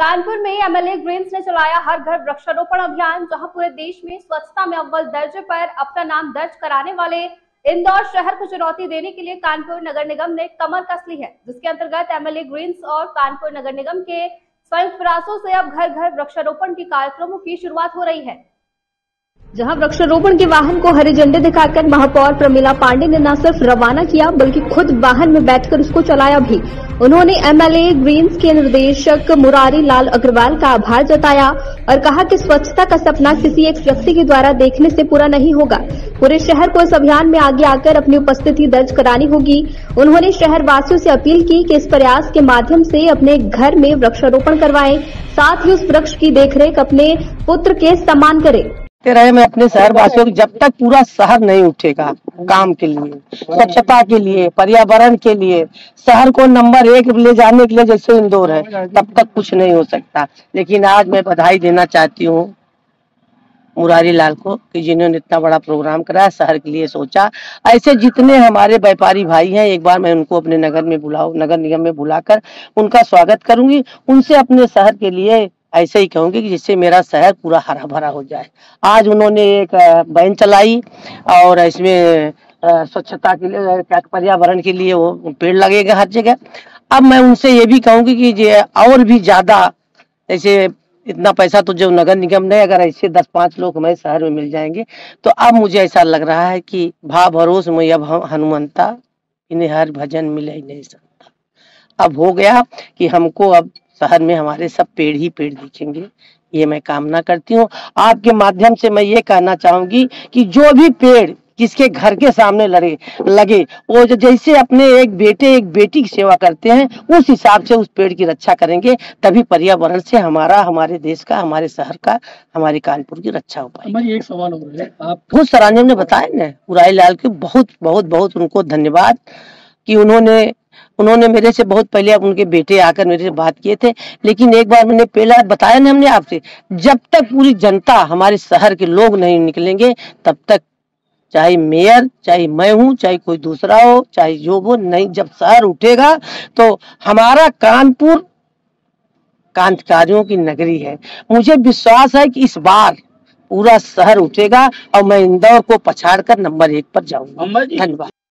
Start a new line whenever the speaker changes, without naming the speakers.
कानपुर में MLA Green's ने चलाया हर घर वृक्षारोपण अभियान, जहां पूरे देश में स्वच्छता में अव्वल दर्जे पर अपना नाम दर्ज कराने वाले इंदौर शहर को चुनौती देने के लिए कानपुर नगर निगम ने कमर कस ली है, जिसके अंतर्गत एमएलए ग्रीन्स और कानपुर नगर निगम के संयुक्त प्रयासों से अब घर घर वृक्षारोपण के कार्यक्रमों की शुरुआत हो रही है। जहां वृक्षारोपण के वाहन को हरे झंडे दिखाकर महापौर प्रमिला पांडे ने न सिर्फ रवाना किया बल्कि खुद वाहन में बैठकर उसको चलाया भी। उन्होंने एमएलए ग्रीन्स के निर्देशक मुरारी लाल अग्रवाल का आभार जताया और कहा कि स्वच्छता का सपना किसी एक व्यक्ति के द्वारा देखने से पूरा नहीं होगा, पूरे शहर को इस अभियान में आगे आकर अपनी उपस्थिति दर्ज करानी होगी। उन्होंने शहर वासियों से अपील की कि इस प्रयास के माध्यम से अपने घर में वृक्षारोपण करवाएं, साथ ही उस वृक्ष की देखरेख अपने पुत्र के समान करें।
रहे मैं अपने शहर वासियों की, जब तक पूरा शहर नहीं उठेगा काम के लिए, स्वच्छता के लिए, पर्यावरण के लिए, शहर को नंबर 1 ले जाने के लिए जैसे इंदौर है, तब तक कुछ नहीं हो सकता। लेकिन आज मैं बधाई देना चाहती हूँ मुरारी लाल को कि जिन्होंने इतना बड़ा प्रोग्राम कराया, शहर के लिए सोचा। ऐसे जितने हमारे व्यापारी भाई हैं, एक बार मैं उनको अपने नगर निगम में बुलाकर उनका स्वागत करूंगी। उनसे अपने शहर के लिए ऐसे ही कहूंगी कि जिससे मेरा शहर पूरा हरा भरा हो जाए। आज उन्होंने एक वैन चलाई और इसमें स्वच्छता के लिए, पर्यावरण के लिए वो पेड़ लगेगा हर जगह। अब मैं उनसे ये भी कहूंगी कि और भी ज्यादा ऐसे, इतना पैसा तो जो नगर निगम ने, अगर ऐसे 10-5 लोग हमारे शहर में मिल जाएंगे तो अब मुझे ऐसा लग रहा है कि भा भरोस में अब हनुमंता इन्हें हर भजन मिल ही नहीं सकता। अब हो गया कि हमको अब शहर में हमारे सब पेड़ ही पेड़ दिखेंगे, ये मैं कामना करती हूँ। आपके माध्यम से मैं ये कहना चाहूंगी कि जो भी पेड़ किसके घर के सामने लगे वो जैसे अपने एक बेटे एक बेटी की सेवा करते हैं, उस हिसाब से उस पेड़ की रक्षा करेंगे, तभी पर्यावरण से हमारे देश का, हमारे शहर का, हमारे कानपुर की रक्षा हो पाएगी।
एक सवाल हो रहा है, आप
बहुत सराहनीय ने बताया ना मुरारी लाल के, बहुत बहुत बहुत उनको धन्यवाद कि उन्होंने मेरे से बहुत पहले, अब उनके बेटे आकर मेरे से बात किए थे। लेकिन एक बार मैंने पहला बताया ना हमने आपसे, जब तक पूरी जनता, हमारे शहर के लोग नहीं निकलेंगे, तब तक चाहे मेयर, चाहे मैं हूँ, चाहे कोई दूसरा हो, चाहे जो वो नहीं, जब शहर उठेगा तो हमारा कानपुर क्रांतिकारियों की नगरी है। मुझे विश्वास है कि इस बार पूरा शहर उठेगा और मैं इंदौर को पछाड़कर नंबर 1 पर जाऊंगा। धन्यवाद।